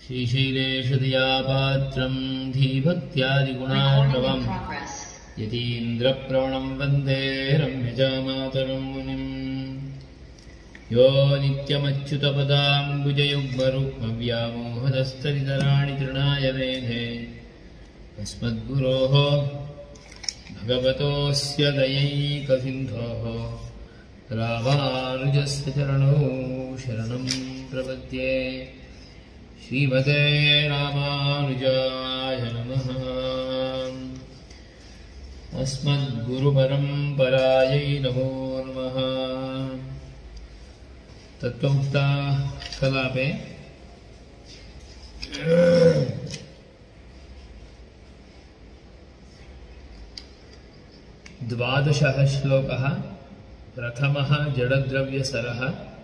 श्रीशैलेशदयापात्रं धीभक्त्यादिगुणार्णवम् यतीन्द्रप्रवणं वन्दे रम्यजामातरं मुनिम् यो नित्यमच्युतपदाम्बुजयुग्मरुक्मव्यामोहदस्तरितराणि तृणाय मेघे अस्मद्गुरोः भगवतोऽस्य दयैकसिन्धोः रामानुजस्य चरणौ शरणं प्रपद्ये। श्रीमते रामानुजाय नमः। अस्मद्गुरुपरम्परायै नमो नमः। तत्त्वमुक्ता कलापे द्वादशः श्लोकः। प्रथमः जडद्रव्यसरः।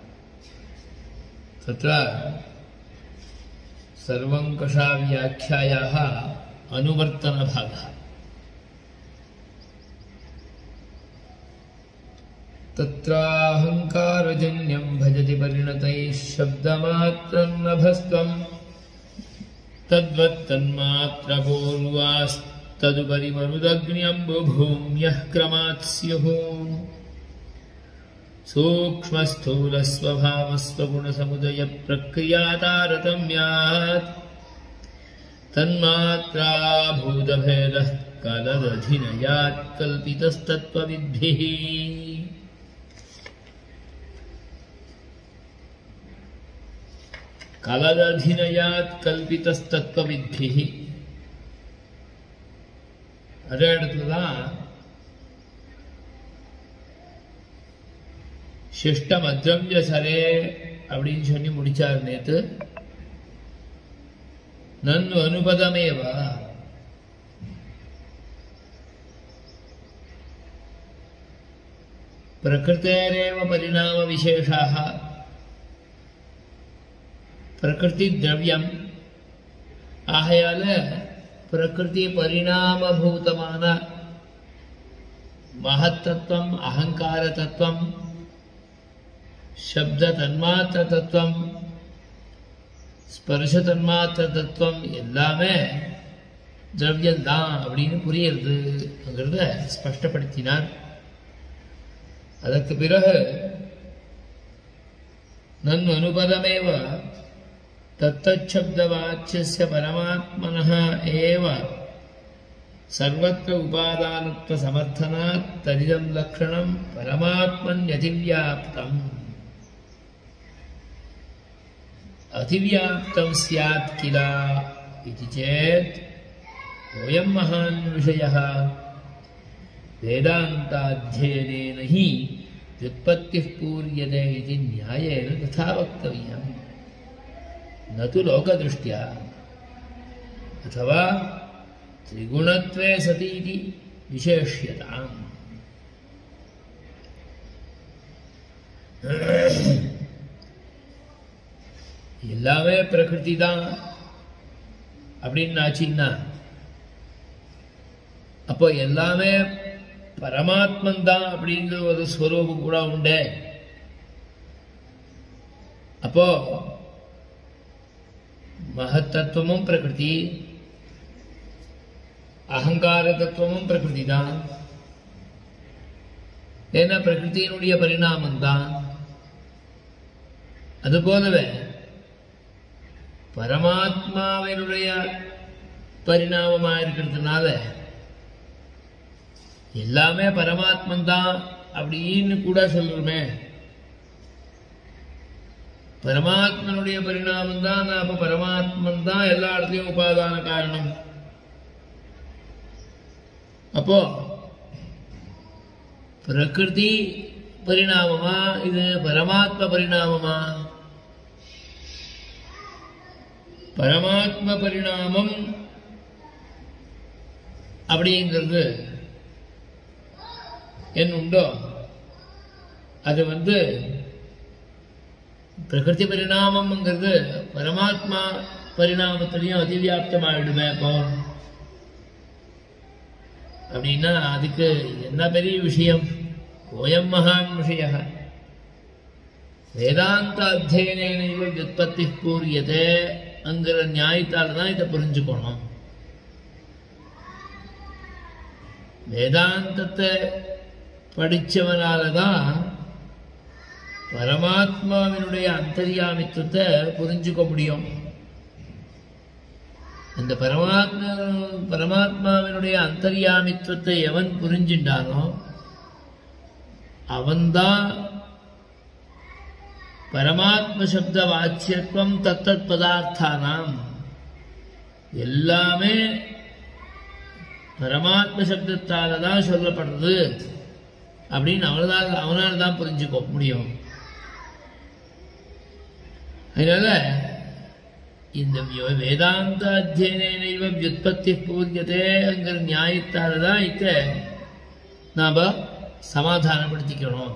तत्र सर्वङ्कषाव्याख्यायाः अनुवर्तनभागः। तत्राहङ्कारजन्यं भजति परिणतैः शब्दमात्रं नभस्त्वं तद्वत्तन्मात्रपूर्वास्तदुपरि मरुदग्न्यम्बुभूम्यः क्रमात् स्युः। सूक्ष्मस्थूलस्वभावस्वगुणसमुदयप्रक्रियातारतम्यात् तन्मात्राभूतभेदः कालदधिनयात् कल्पितस्तत्त्वविद्भिः। कालदधिनयात् कल्पितस्तत्त्वविद्भिः। அதே இடத்துல தான் சிஷ்டம் அத்ரவ்ய சரே அப்படின்னு சொல்லி முடிச்சார் நேத்து. நன்னு அனுபதமேவா பிரகிருதேரேவ பரிணாம விசேஷாः பிரகிருதி திரவியம் ஆகையால பிரகிருதி பரிணாமபூதமான महत्तत्वम् अहंकार तत्वम् शब्द तन्मात्र तत्वम् स्पर्श तन्मात्र तत्वम् எல்லாமே திரவியம் தான் அப்படின்னு புரியுறதுங்கிறத ஸ்பஷ்டப்படுத்தினார். அதற்கு பிறகு நன் அனுபதமேவ தத்தச்சப்தவாच्यस्य परमात्मनः एव सर्वत्र उपादानत्व समर्थनात् तदिदं लक्षणं परमात्मन्यतिव्याप्तम्। अतिव्याप्तं स्यात् किल इति चेत् अयं महान् विषयः वेदान्ताध्ययनेन हि व्युत्पत्तिः पूर्यते इति न्यायेन तथा वक्तव्यम्, न तु लोकदृष्ट्या अथवा त्रिगुणत्वे सति इति विशेष्यताम्। எல்லாமே பிரகிருதி தான் அப்படின்னு ஆச்சுன்னா அப்போ எல்லாமே பரமாத்மன் தான் அப்படிங்கிற ஒரு ஸ்வரூபம் கூட உண்டு. அப்போ மகத்தத்துவமும் பிரகிருதி, அகங்கார தத்துவமும் பிரகிருதி தான். ஏன்னா பிரகிருத்தியினுடைய பரிணாமம் தான். அதுபோலவே பரமாத்மாவினுடைய பரிணாமமாக இருக்கிறதுனால எல்லாமே பரமாத்மன் தான் அப்படின்னு கூட சொல்றோமே. பரமாத்மனுடைய பரிணாமம் தான், அப்ப பரமாத்மன் தான் எல்லா இடத்துலயும் உபாதான காரணம். அப்போ பிரகிருதி பரிணாமமா இது பரமாத்ம பரிணாமமா? பரமாத்ம பரிணாமம் அப்படிங்கிறது என்ன உண்டோ அது பிரகிருதி பரிணாமம்ங்கிறது பரமாத்மா பரிணாமத்திலையும் அதிவியாப்தமாயிடுமே. அப்போ அப்படின்னா அதுக்கு என்ன பெரிய விஷயம்? கோயம் மகான் விஷய वेदांत अध्ययनेनैव व्युत्पत्तिः पूर्यते அங்கிற நியாயத்தால் தான் இதை புரிஞ்சுக்கணும். வேதாந்தத்தை படித்தவனால தான் பரமாத்மாவினுடைய அந்தர்யாமித்துவத்தை புரிஞ்சுக்க முடியும். அந்த பரமாத்மாவினுடைய அந்தர்யாமித்துவத்தை எவன் புரிஞ்சின்றானோ அவன்தான் பரமாத்ம சப்த வாச்சியத்துவம் தத்தத் பதார்த்தானாம் எல்லாமே பரமாத்ம சப்தத்தால தான் சொல்லப்படுறது அப்படின்னு அவனால் தான் புரிஞ்சுக்க முடியும். அதனால இந்த வேதாந்த அத்தியனேனைவ வியுத்பத்தி பூர்யதேங்கிற நியாயத்தால தான் இதை நாம சமாதானப்படுத்திக்கணும்.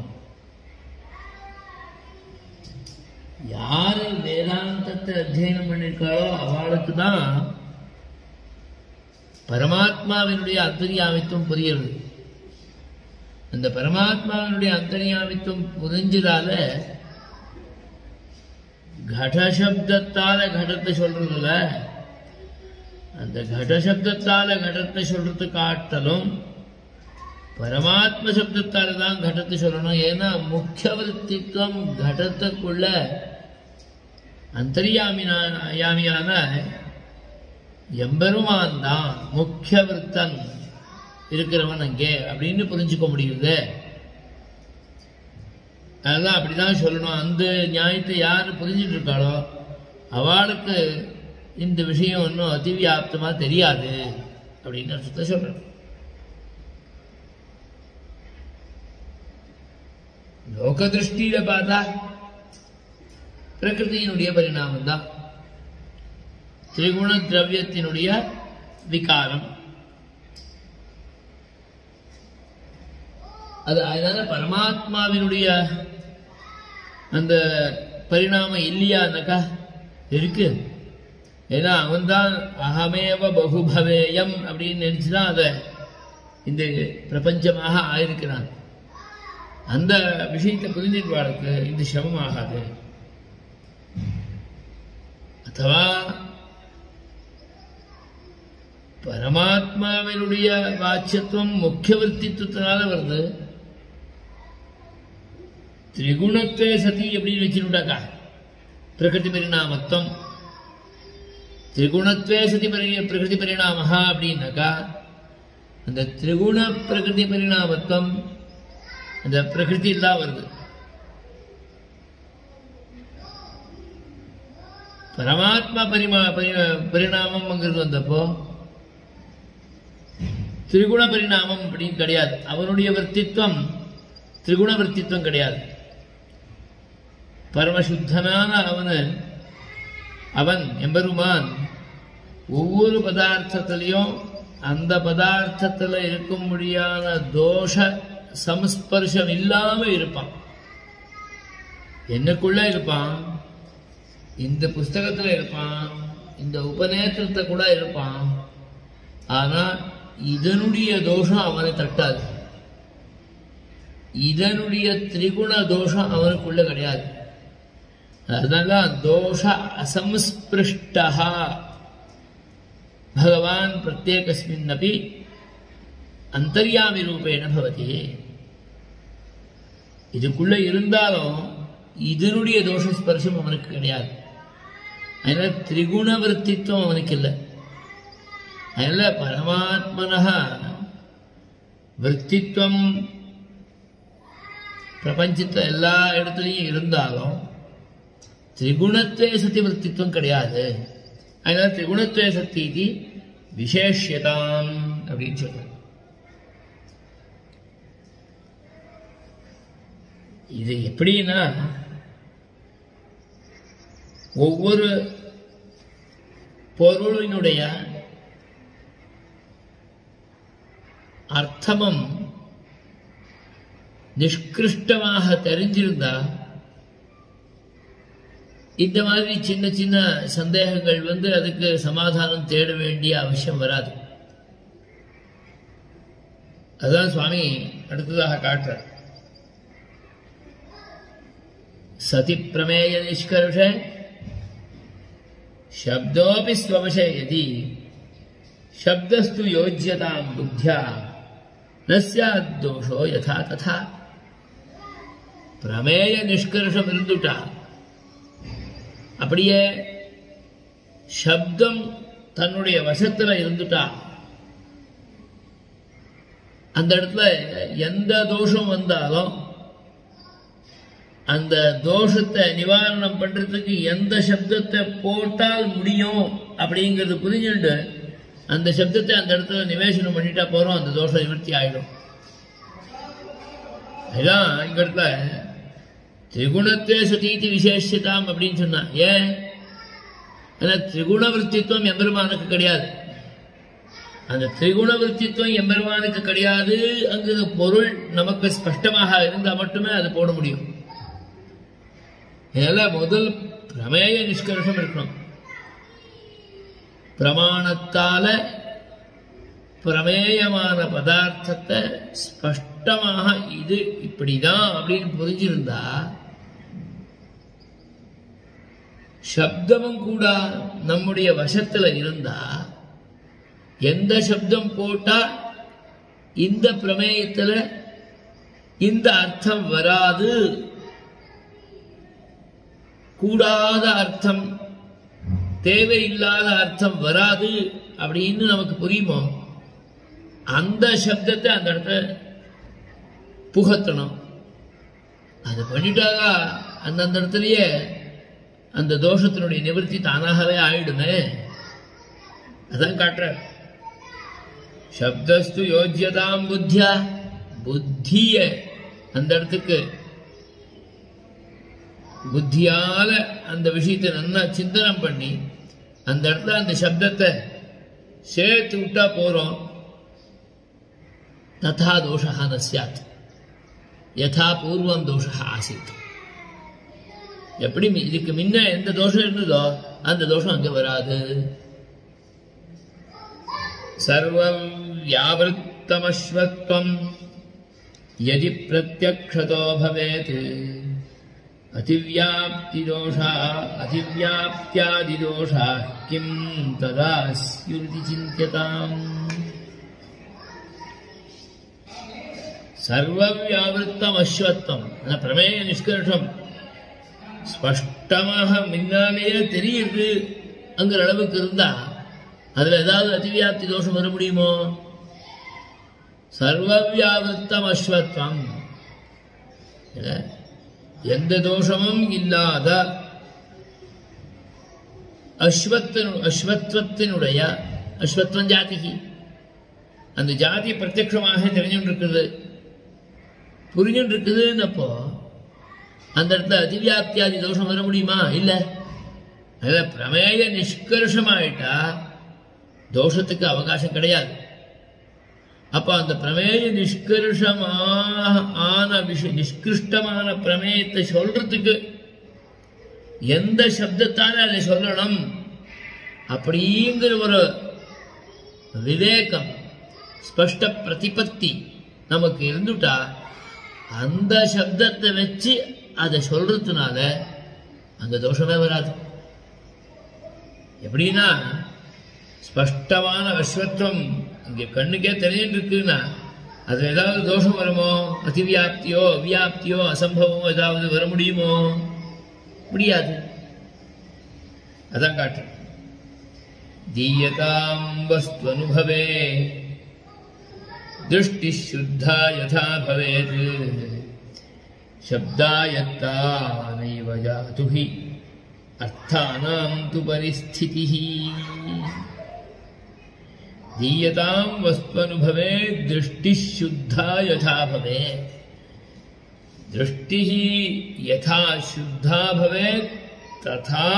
யாரு வேதாந்தத்தை அத்தியனம் பண்ணிருக்காளோ அவளுக்கு தான் பரமாத்மாவினுடைய அந்தர்யாமித்துவம் புரியுது. அந்த பரமாத்மாவினுடைய அந்தர்யாமித்துவம் புரிஞ்சதால கடசப்தத்தால கடத்தை சொல்றதுல அந்த கடசப்தத்தால கடத்தை சொல்றது காட்டலும் பரமாத்ம சப்தத்தால தான் கடத்தை சொல்லணும். ஏன்னா முக்கிய விருத்தித்துவம் கடத்துக்குள்ள அந்தர்யாமியான எம்பெருமான் தான் முக்கிய விருத்தன் இருக்கிறவன் அங்கே அப்படின்னு புரிஞ்சுக்க முடியுது. அதெல்லாம் அப்படிதான் சொல்லணும். அந்த நியாயத்தை யாரு புரிஞ்சுட்டு இருக்காளோ அவளுக்கு இந்த விஷயம் ஒன்றும் அதிவியாப்தமா தெரியாது அப்படின்னு அர்த்தத்தை சொல்றேன். லோக திருஷ்டியில பார்த்தா பிரகிருதியினுடைய பரிணாமம் தான் திரிகுண திரவியத்தினுடைய விகாரம். அது அதனால பரமாத்மாவினுடைய அந்த பரிணாமம் இல்லையானாக்கா இருக்கு. ஏன்னா அவன்தான் அகமேவ பகுபவேயம் அப்படின்னு நினைச்சுதான் அதை இந்த பிரபஞ்சமாக ஆயிருக்கிறான். அந்த விஷயத்தை புரிஞ்சிருவாளுக்கு இந்த சிரமம் ஆகாது. அதுவா பரமாத்மாவினுடைய வாச்சியத்துவம் முக்கிய விருத்தித்துவத்தினால வருது. திரிகுணத்தை சதி எப்படின்னு வச்சுட்டாக்கா பிரகிருதி பரிணாமத்துவம் திரிகுணத்வே சதி பிரகிருதி பரிணாமஹா அப்படின்னாக்கா அந்த திரிகுண பிரகிருதி பரிணாமத்துவம் அந்த பிரகிருதி தான் வருது. பரமாத்மா பரிணாமம்ங்கிறது வந்தப்போ திரிகுண பரிணாமம் அப்படின்னு கிடையாது. அவனுடைய வர்த்தித்வம் திரிகுண வர்த்தித்வம் கிடையாது. பரமசுத்தனான அவன் எம்பெருமான் ஒவ்வொரு பதார்த்தத்திலையும் அந்த பதார்த்தத்தில் இருக்கும்படியான தோஷ சம்ஸ்பர்ஷம் இல்லாம இருப்பான். என்னக்குள்ள இருப்பான், இந்த புஸ்தகத்துல இருப்பான், இந்த உபநேத்திரத்தை கூட இருப்பான். ஆனா இதனுடைய தோஷம் அவனை தட்டாது. இதனுடைய திரிகுண தோஷம் அவனுக்குள்ள கிடையாது. அதனால தோஷ அசம்ஸ்பிருஷ்டா பகவான் பிரத்யேகஸ்மின் அப்படி அந்தர்யாமி ரூபேண பவதி. இதுக்குள்ள இருந்தாலும் இதனுடைய தோஷ ஸ்பர்ஷம் அவனுக்கு கிடையாது. அதனால திரிகுண விருத்தித்துவம் அவனுக்கு இல்லை. அதனால பரமாத்மனः விருத்தித்துவம் பிரபஞ்சத்தில் எல்லா இடத்துலையும் இருந்தாலும் திரிகுணத்வே சதி விருத்தித்துவம் கிடையாது. அதனால திரிகுணத்வே சக்தி இது விசேஷ்யதாம் அப்படின்னு சொல்றாங்க. இது எப்படின்னா ஒவ்வொரு பொருளினுடைய அர்த்தமும் நிஷ்கிருஷ்டமாக தெரிஞ்சிருந்தா இந்த மாதிரி சின்ன சின்ன சந்தேகங்கள் அதுக்கு சமாதானம் தேட வேண்டிய அவசியம் வராது. அதான் சுவாமி அடுத்ததாக காட்டுறார். சதி பிரமேய நிஷ்கர்ஷ शब्दोपि स्ववशे यदि शब्दस्तु योज्यतां बुद्ध्या न स्यात् दोषो यथा तथा प्रमेय निष्कर्षम இருந்துட்டா அப்படியே சப்தம் தன்னுடைய வசத்துல இருந்துட்டா அந்த இடத்துல எந்த தோஷம் வந்தாலும் அந்த தோஷத்தை நிவாரணம் பண்றதுக்கு எந்த சப்தத்தை போட்டால் முடியும் அப்படிங்கிறது புரிஞ்சுண்டு அந்த சப்தத்தை அந்த இடத்துல நிவேசனம் பண்ணிட்டா போறோம், அந்த தோஷம் நிவர்த்தி ஆயிடும். இதான் இங்க இடத்துல திரிகுணத்தே சதீதி விசேஷதாம் அப்படின்னு சொன்னா. ஏன்? ஏன்னா திரிகுண விருத்தித்துவம் எம்பெருமானுக்கு கிடையாது. அந்த திரிகுண விருத்தித்துவம் எம்பெருமானுக்கு கிடையாது. அங்கு பொருள் நமக்கு ஸ்பஷ்டமாக இருந்தால் மட்டுமே அது போட முடியும். இதெல்லாம் முதல் பிரமேய நிஷ்கர்ஷம் இருக்கணும். பிரமாணத்தால பிரமேயமான பதார்த்தத்தை ஸ்பஷ்டமாக இது இப்படிதான் அப்படின்னு புரிஞ்சிருந்தா சப்தமும் கூட நம்முடைய வசத்துல இருந்தா எந்த சப்தம் போட்டா இந்த பிரமேயத்துல இந்த அர்த்தம் வராது, கூடாத அர்த்தம் தேவையில்லாத அர்த்தம் வராது அப்படின்னு நமக்கு புரியுமோ அந்த சப்தத்தை அந்த இடத்துல புகத்தணும். அது பண்ணிட்டாக்கா அந்த இடத்துலயே அந்த தோஷத்தினுடைய நிவர்த்தி தானாகவே ஆயிடுமே. அதான் காட்டுற சப்தஸ்து யோஜ்யதாம் புத்தியா, புத்திய அந்த இடத்துக்கு புத்தியால அந்த விஷயத்தை நல்லா சிந்தனம் பண்ணி அந்த இடத்துல அந்த சப்தத்தை சேர்த்து விட்டா போறோம். ததா தோஷா ந ஸ்யாத் யதா பூர்வம் தோஷா ஆசித். எப்படி இதுக்கு முன்ன எந்த தோஷம் இருந்ததோ அந்த தோஷம் அங்க வராது. சர்வம் வியாவருத்தமஸ்வத்வம் யதி பிரத்யக்ஷதோ பவேத் அதிவ்யாப்திதோஷா அதிவ்யாப்தியாதிதோஷா கிம் ததா ஸ்யுதி சிந்த்யதாம். சர்வவியாவிருத்தம் அஸ்வத்வம் பிரமேய நிஷ்கர்ஷம் ஸ்பஷ்டமாக முன்னாலேயே தெரியுது அங்கிற அளவுக்கு இருந்தா அதுல ஏதாவது அதிவியாப்தி தோஷம் வர முடியுமோ? சர்வவியாவிருத்தம் அஸ்வத்வம் எந்த தோஷமும் இல்லாத அஸ்வத்வத்தினுடைய அஸ்வத்வம் ஜாதிக்கு அந்த ஜாதி பிரத்யட்சமாக தெரிஞ்சுட்டு இருக்குது, புரிஞ்சுட்டு இருக்குதுன்னப்போ அந்த இடத்துல அதிவியாப்தியாதி தோஷம் வர முடியுமா? இல்ல. அதுல பிரமேய நிஷ்கர்ஷமாயிட்டா தோஷத்துக்கு அவகாசம் கிடையாது. அப்ப அந்த பிரமேய நிஷ்கர்ஷமான நிஷ்கிருஷ்டமான பிரமேயத்தை சொல்றதுக்கு எந்த சப்தத்தால அதை சொல்லணும் அப்படிங்கிற ஒரு விவேகம் ஸ்பஷ்ட பிரதிபத்தி நமக்கு இருந்துட்டா அந்த சப்தத்தை வச்சு அதை சொல்றதுனால அந்த தோஷமே வராது. எப்படின்னா ஸ்பஷ்டமான அஸ்வத்வம் இங்க கண்ணுக்கே தெரிஞ்சுட்டு இருக்குன்னா அது ஏதாவது தோஷம் வருமோ? அதிவியாப்தியோ அவ்வியாப்தியோ அசம்பவமோ ஏதாவது வர முடியுமோ? முடியாது. அதான் காட்டு தீயதாம் வஸ்து அனுபவே திருஷ்டி சுத்தா யதா பவேத் சப்தாயத்தா நைவ ஜாது ஹி அர்த்தானாம் து பரிஸ்திதிஹி. दीयतां वस्त्वनुभवे दृष्टिः शुद्धा यथा भवेत्. दृष्टिः यथा शुद्धा भवेत् तथा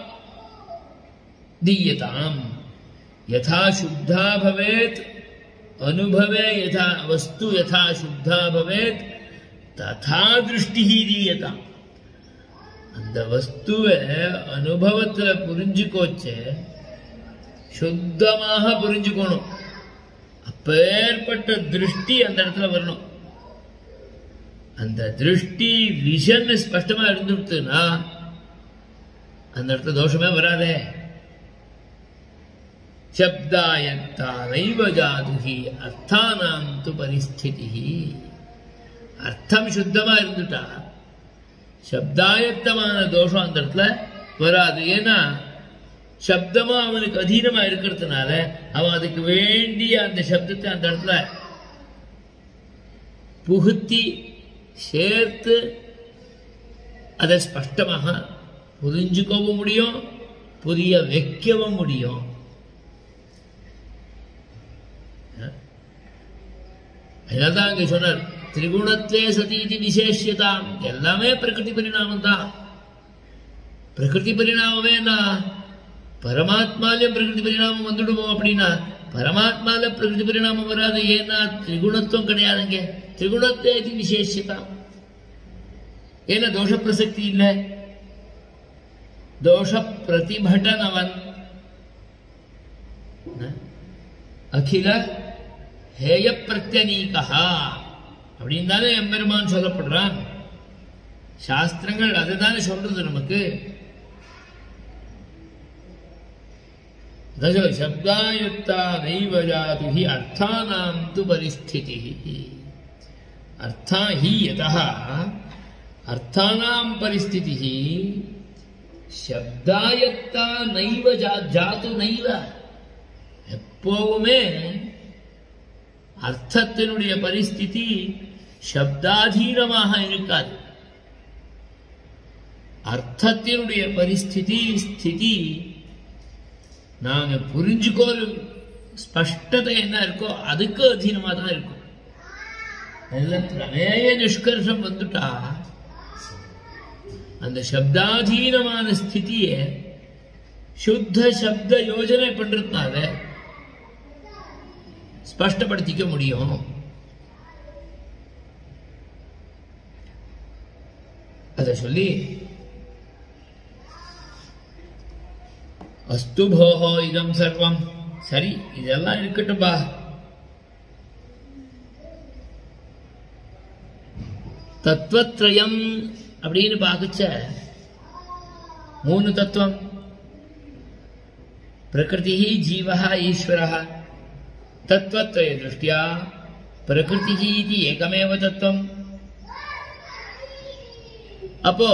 दीयतां. यथा शुद्धा भवेत् अनुभवे यथा वस्तु यथा शुद्धा भवेत् तथा दृष्टिः दीयताम्. அந்த வஸ்துவை அனுபவத்துல புரிஞ்சுக்கோச்சே சுத்தமாக புரிஞ்சுக்கணும். அப்பேற்பட்ட திருஷ்டி அந்த இடத்துல வரணும். அந்த திருஷ்டி விஷன் ஸ்பஷ்டமா இருந்துட்டுனா அந்த இடத்துல தோஷமே வராதே. शब्दायत्ता नैव जातु हि अर्थानां तु परिस्थितिः अर्थम शुद्धमा இருந்துட்டா शब्दायत्तமான தோஷம் அந்த இடத்துல வராது. ஏன்னா சப்தமா அவனுக்கு அதீனமா இருக்கிறதுனால அவன் அதுக்கு வேண்டிய அந்த சப்தத்தை அந்த இடத்துல புகுத்தி சேர்த்து அதை ஸ்பஷ்டமாக புரிஞ்சுக்கவும் முடியும், புரிய வைக்கவும் முடியும். அதனால்தான் அங்கே சொன்னார் திரிகுணத்தே சதீதி விசேஷதாம். எல்லாமே பிரகிருதி பரிணாமம் தான். பிரகிருதி பரிணாமமே பரமாத்மாலே பிரகிருதி பரிணாமம் வந்துடுமோ அப்படின்னா பரமாத்மால பிரகிருதி பரிணாமம் வராது. ஏன்னா திரிகுணத்துவம் கிடையாதுங்க. திரிகுணத்தே விசேஷதாம். ஏன்னா தோஷ பிரசக்தி இல்லை. தோஷ பிரதிபட்டனவன் அகில ஹேய பிரத்யனீகா அப்படின்னு தானே எம்பெருமான் சொல்லப்படுறான். சாஸ்திரங்கள் அதுதானே சொல்றது நமக்கு. சப்தாயுக்தா நைவ ஜாது ஹி அர்த்தானாம் து பரிஸ்திதிஹி. அர்த்தா ஹி யதஹ அர்த்தானாம் பரிஸ்திதிஹி சப்தாயுக்தா நைவ ஜாது நைவ. எப்பவுமே அர்த்தத்தினுடைய பரிஸ்திதி சப்தாதீனமாக இருக்காது. அர்த்தத்தினுடைய பரிஸ்திதி ஸ்திதி நாங்க புரிஞ்சுக்கோ ஸ்பஷ்டத்தை என்ன இருக்கோ அதுக்கு அதீனமா தான் இருக்கும். பிரமேய நிஷ்கர்ஷம் வந்துட்டா அந்த சப்தாதீனமான ஸ்திதியை சுத்த சப்த யோஜனை பண்றதுனால ஸ்பஷ்டப்படுத்திக்க முடியும். அத சொல்லி அஸ்து போஹோ இதம் சர்வம். சரி, இதெல்லாம் இருக்கட்டும்பா. தத்துவத்ரயம் அப்படின்னு பார்க்கச்ச 3 தத்துவம். பிரகிருதி, ஜீவஹ, ஈஸ்வரஹ. तत्वत्रय दृष्ट्या प्रकृतिः इति एकमेव तत्वम्. அப்போ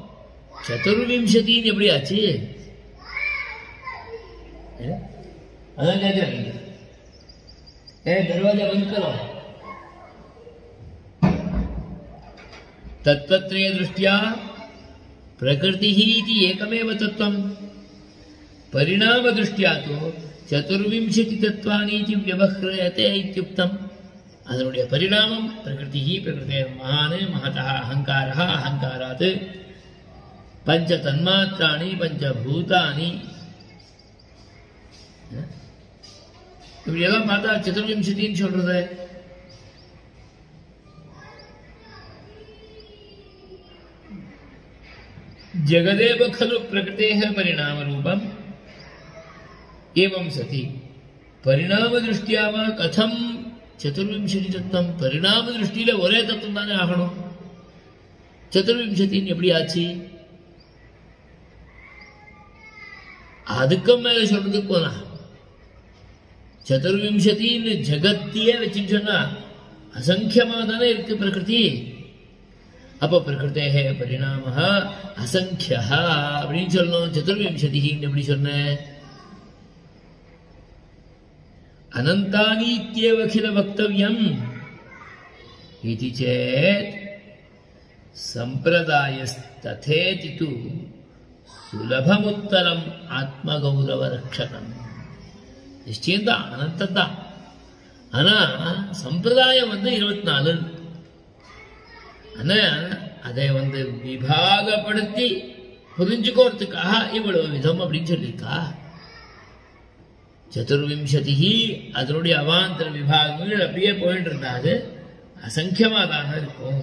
24 எப்படி ஆச்சு? அதான் கேட்கிறேன். दरवाजा बंद करो. तत्वत्रय दृष्ट्या प्रकृतिः इति एकमेव तत्वम्. परिणाम दृष्ट्या तो 24 तत्वानि इति व्यवह्रियते इत्युक्तम्. அதனுடைய பரிணாமம் பிரகிருதி, பிரகிருதே மகான், மகதः அகங்காரः, அகங்காராத் பஞ்ச தன்மாத்ராணி பஞ்சபூதானி. இப்படி எல்லாம் பார்த்தா 24 சொல்றது. जगदेव खलु प्रकृतेः परिणाम रूपम्. एवं सति परिणाम दृष्टिया वा कथम 24 तत्वம்? परिणाम दृष्टिயில ஒரே தத்துவம் தானே ஆகணும். 24 எப்படி ஆச்சு? அதுக்கு மேல சொல்றதுக்கு போனா 24 ஜகத்தியே வச்சுன்னு சொன்னா அசங்கியமா தானே இருக்கு பிரகிருதி. அப்போ பிரகிருத்தேஹ பரிணாமஹ அசங்கியஹ அப்படின்னு சொல்லணும். 24 எப்படி சொன்ன? अनंतानीत्येव अखिल वक्तव्यम् इति चेत् संप्रदायस्तथेति तु सुलभमुत्तरम् आत्मगौरवरक्षकम्. निश्चयता अनंतता. ஆனா சம்பிரதாயம் 24. ஆனா அதை விபாகப்படுத்தி புரிஞ்சுக்கிறதுக்காக இவ்வளவு விதம் அப்படின்னு சொல்லியிருக்கா. 24 அதனுடைய அவாந்தர விபாகங்கள் அப்படியே போயிட்டு இருந்தாது அசங்கியமா தான் இருக்கும்.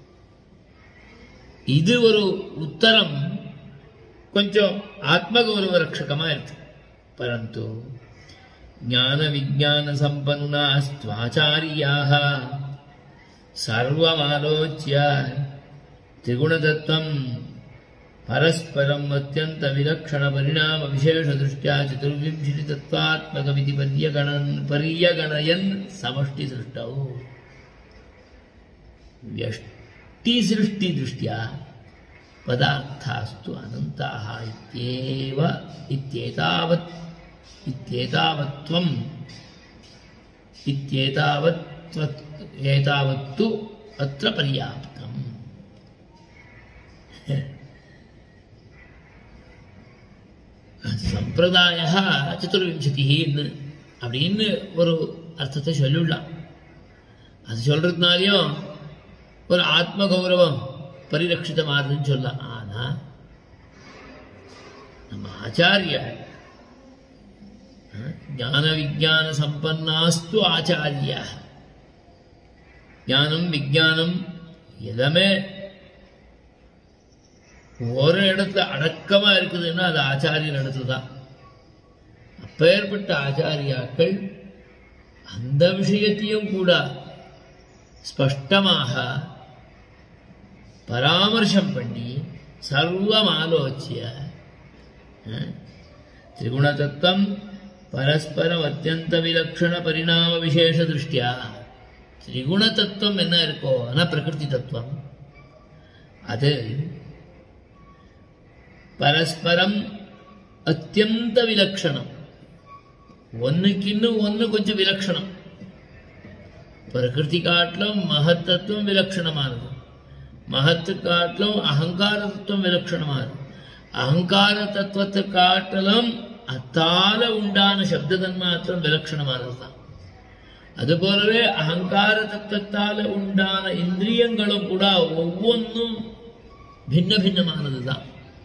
இது ஒரு உத்தரம் கொஞ்சம் ஆத்மகௌரவ ரட்சகமா இருக்கு. பரந்து ஞான விஞ்ஞான சம்பன்னாஸ்த்வாச்சாரியாः சர்வமாலோச்ய திரிகுணதத்துவம் परस्परम् अत्यन्त विलक्षण परिणाम विशेष दृष्ट्या चतुर्विंशति तत्त्वात्मकमिति पर्यगणयन् समष्टि सृष्टौ व्यष्टि सृष्टि दृष्ट्या पदार्थास्तु अनन्ताः एतावत्तु अत्र पर्याप्तम् சம்பிரதாய சதுர்விம்சதின்னு அப்படின்னு ஒரு அர்த்தத்தை சொல்லிடலாம். அது சொல்றதுனாலையும் ஒரு ஆத்ம கௌரவம் பரிரட்சிதமாகுதுன்னு சொல்லலாம். ஆனா நம்ம ஆச்சாரிய ஞான விஞ்ஞான சம்பன்னாஸ்து ஆச்சாரிய ஞானம் விஞ்ஞானம் எல்லாமே ஒரு இடத்துல அடக்கமா இருக்குதுன்னா அது ஆச்சாரியர் இடத்துல தான். அப்பேற்பட்ட ஆச்சாரியாக்கள் அந்த விஷயத்தையும் கூட ஸ்பஷ்டமாக பராமர்சம் பண்ணி சர்வம் ஆலோச்சிய திரிகுண தத்துவம் பரஸ்பரம் அத்தியந்த விலக்ஷண பரிணாம விசேஷ திருஷ்டியா. திரிகுண தத்துவம் என்ன இருக்கோ ஆனா பிரகிருதி தத்துவம் அது பரஸ்பரம் அத்தியந்த விலக்ஷணம், ஒன்னுக்கின்னு ஒன்னு கொஞ்சம் விலக்ஷணம். பிரகிருதி காட்டிலும் மகத்தத்துவம் விலக்ஷணமானது, மகத்து காட்டிலும் அகங்கார தத்துவம் விலக்ஷணமானது, அகங்கார தத்துவத்தை காட்டிலும் அத்தால உண்டான சப்த தன்மாத்திரம் விலக்ஷணமானதுதான். அதுபோலவே அகங்கார தத்துவத்தால உண்டான இந்திரியங்களும் கூட ஒவ்வொன்றும் பின்ன பின்னமானதுதான்.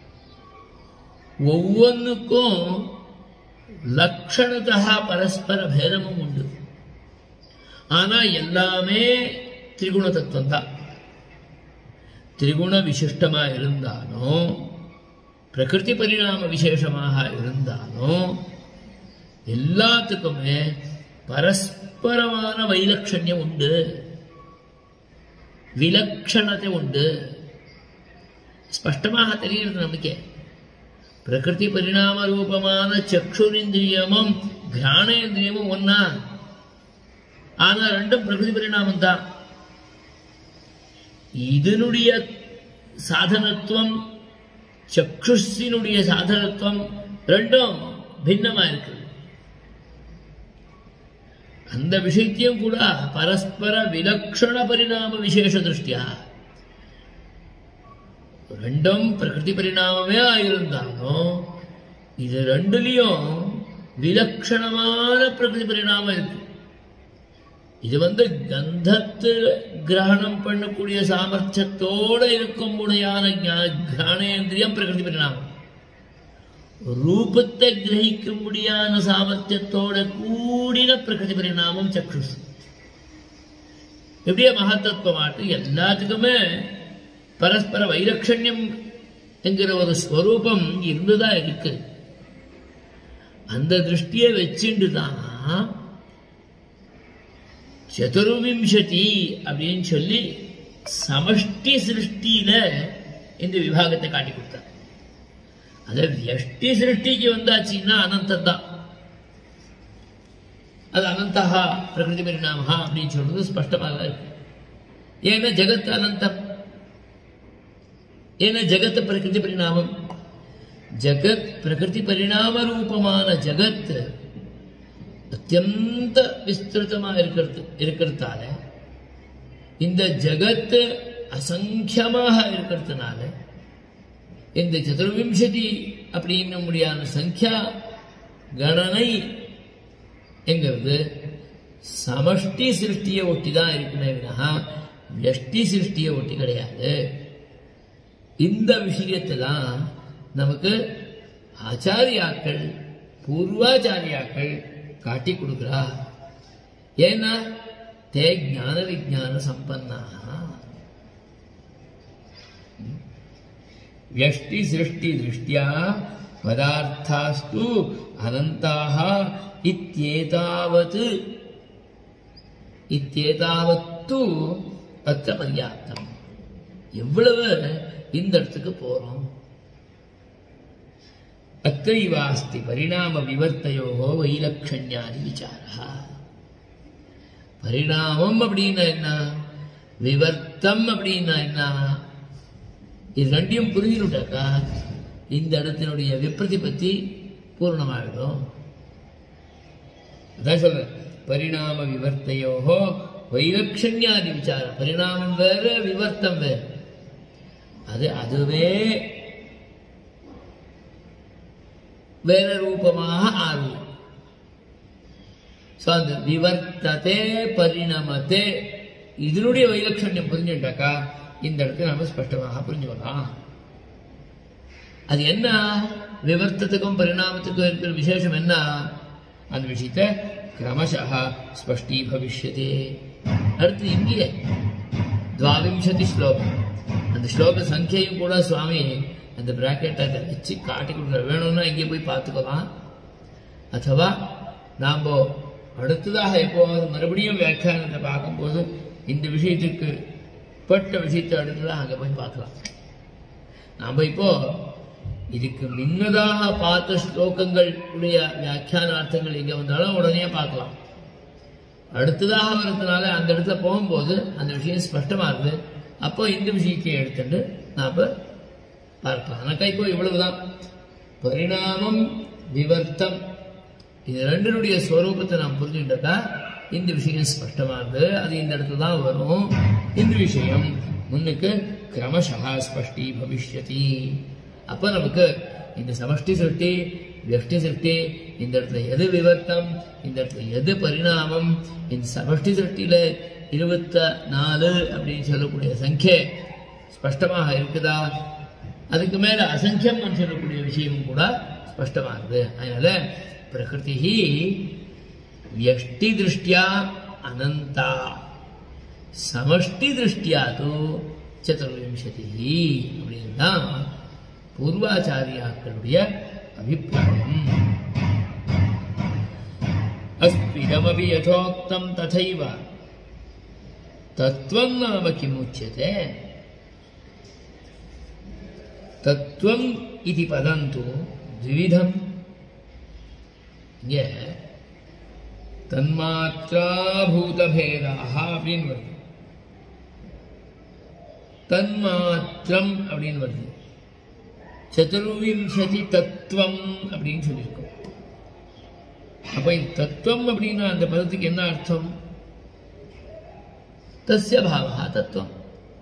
ஒவ்வொன்றுக்கும் லட்சணத்தா பரஸ்பர பேதமும் உண்டு. ஆனா எல்லாமே திரிகுண தத்துவம் தான். திரிகுண விசிஷ்டமா இருந்தாலும் பிரகிருதி பரிணாம விசேஷமாக இருந்தாலும் எல்லாத்துக்குமே பரஸ்பரமான வைலட்சண்யம் உண்டு, விலக்ஷணத்தை உண்டு. ஸ்பஷ்டமாக தெரிகிறது நமக்கே. பிரகிருதி பரிணாம ரூபமான சக்ஷுரிந்திரியமும் கிராணேந்திரியமும் ஒன்னா, ஆனா ரெண்டும் பிரகிருதி பரிணாமம் தான். இதனுடைய சாதனத்துவம் சக்ஷுஷினுடைய சாதனத்துவம் ரெண்டும் பின்னமா இருக்கு. அந்த விஷயத்தையும் கூட பரஸ்பர விலக்ஷண பரிணாம விசேஷ திருஷ்டியா ரெண்டும் பிரகிருதி பரிணாமமே ஆயிருந்தாலும் இது ரெண்டுலயும் விலக்ஷணமான பிரகிருதி பரிணாமம் இருக்கு. இது கந்தத்து கிரகணம் பண்ணக்கூடிய சாமர்த்தியத்தோட இருக்கும் முனையான கிராணேந்திரியம் பிரகிருதி பரிணாமம், ரூபத்தை கிரகிக்கும்படியான சாமர்த்தியத்தோட கூடின பிரகிருதி பரிணாமம் சக்ஷுஷ். எப்படியே மகத்தத்துவமாட்டு எல்லாத்துக்குமே பரஸ்பர வைலட்சண்யம் என்கிற ஒரு ஸ்வரூபம் இருந்துதான் இருக்கு. அந்த திருஷ்டியை வச்சுட்டுதான் சதுர்விம்சதி அப்படின்னு சொல்லி சமஷ்டி சிருஷ்டியில இந்த விபாகத்தை காட்டி கொடுத்தார். அத வியஷ்டி சிருஷ்டிக்கு வந்தாச்சுன்னா அனந்தம் தான். அது அனந்தஹா பிரகிருதி பரிணாமஹா அப்படின்னு சொல்றது ஸ்பஷ்டமாக இருக்கு. ஏன்னா ஜெகத் அனந்தம், ஏன்னா ஜெகத் பிரகிருதி பரிணாமம். ஜெகத் பிரகிருதி பரிணாம ரூபமான ஜெகத் அத்தியந்த விஸ்திருத்தமா இருக்கிறதால இந்த ஜெகத் அசங்கியமாக இருக்கிறதுனால இந்த சதுர்விம்சதி அப்படின்னு முடியான சங்கியா கணனை என்கிறது சமஷ்டி சிருஷ்டியை ஒட்டிதான் இருக்குன்னா வியஷ்டி சிருஷ்டியை ஒட்டி கிடையாது. இந்த விஷயத்தை தான் நமக்கு ஆச்சாரியாக்கள் பூர்வாச்சாரியாக்கள் காட்டி கொடுக்கிறா. ஏன்னா தே ஞான விஞ்ஞான சம்பன்னா व्यष्टि सृष्टि दृष्ट्या पदार्थास्तु अनन्ताः इत्येतावत्तु अत्र पर्याप्तम्. எவ்வளவு இந்த இடத்துக்கு போறோம், அத்தைவாஸ்தி பரிணாம விவர்த்தயோகோ வைலக்ஷண்யாதி விசாரா. பரிணாமம் அப்படின்னா என்ன, விவர்த்தம் அப்படின்னா என்ன, இது ரெண்டையும் புரிஞ்சுட்டாக்கா இந்த இடத்தினுடைய விப்ரதி பத்தி பூர்ணமாகிடும். அதான் சொல்ற பரிணாம விவர்த்தையோகோ வைலக்ஷண்யாதி விசாரம். பரிணாமம் வேற, விவர்த்தம் வேற. அதுவே வேற ரூபமாக ஆகுது. அந்த விவர்த்ததே பரிணாமத்தே இதனுடைய வைலட்சண்யம் புரிஞ்சுட்டாக்கா இந்த இடத்துல நம்ம ஸ்பஷ்டமாக புரிஞ்சுக்கலாம். அது என்ன, விவர்த்தத்துக்கும் பரிணாமத்துக்கும் இருக்கிற விசேஷம் என்ன, அந்த விஷயத்தை கிரமசः ஸ்பஷ்டி பவிஷ்யதே. அடுத்து இங்கே 22 ஸ்லோகம், அந்த ஸ்லோக சங்கியையும் கூட சுவாமி அந்த பிராக்கெட்டை வச்சு காட்டி கொடுக்குற. வேணும்னா இங்கே போய் பார்த்துக்கலாம். அதுவா நாம் அடுத்ததாக எப்போது மறுபடியும் வியாக்கியானத்தை பார்க்கும்போது இந்த விஷயத்துக்கு பட்ட விஷயத்தை அடுத்ததாக அங்கே போய் பார்க்கலாம். நாம் இப்போ இதுக்கு முன்னதாக பார்த்த ஸ்லோகங்களுடைய வியாக்கியானார்த்தங்கள் இங்கே வந்தாலும் உடனே பார்க்கலாம். அடுத்ததாக வரதுனால அந்த இடத்துல போகும்போது அந்த விஷயம் ஸ்பஷ்டமா இருக்கு. அப்போ இந்த விஷயத்தை எடுத்துட்டு நாம பார்க்கலாம். எனக்கு இப்போ இவ்வளவுதான். பரிணாமம் விவர்த்தம் இது ரெண்டினுடைய ஸ்வரூபத்தை நாம் புரிஞ்சுட்டா இந்த விஷயம் ஸ்பஷ்டமா இருக்கு. அது இந்த இடத்துல தான் வரும். இந்த விஷயம் முன்னுக்கு கிரமசः ஸ்பஷ்டி பவிஷ்யதி. அப்ப நமக்கு இந்த சமஷ்டி சிருஷ்டி வியஷ்டி சிருஷ்டி, இந்த இடத்துல எது விவர்த்தம், இந்த இடத்துல எது பரிணாமம், இந்த சமஷ்டி சிருஷ்டியில 24 அப்படின்னு சொல்லக்கூடிய சங்கியை ஸ்பஷ்டமாக இருக்குதா, அதுக்கு மேல அசங்கியம் சொல்லக்கூடிய விஷயமும் கூட ஸ்பஷ்டமா இருக்கு. அதனால பிரகிருதி வியஷ்டி திருஷ்டியா அனந்தா சமஷ்டி திருஷ்டியா தோ 24 அப்படின்னா பூர்வாச்சாரியாக்களுடைய அபிப்பிராயம். அஸ்மிதமபி யதோக்தம் ததைவ தத்வம் நாம கிமுச்யதே. தத்துவம் இது பதந்து த்விவிதம். இங்கே தன்மாத்ரா பூதபேதாக அப்படின்னு வருது, தன்மாத்திரம் அப்படின்னு வருது, 24 தத்துவம் அப்படின்னு சொல்லியிருக்கோம். அப்ப இந்த தத்துவம் அப்படின்னா அந்த பதத்துக்கு என்ன அர்த்தம்? தஸ்ய பாவஹா தத்துவம்.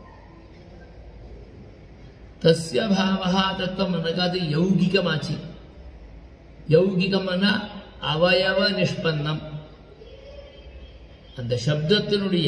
தஸ்ய பாவஹா தத்துவம் அது யௌகிகமாச்சு. யௌகிகம்னா அவயவ நிஷ்பன்னம். அந்த சப்தத்தினுடைய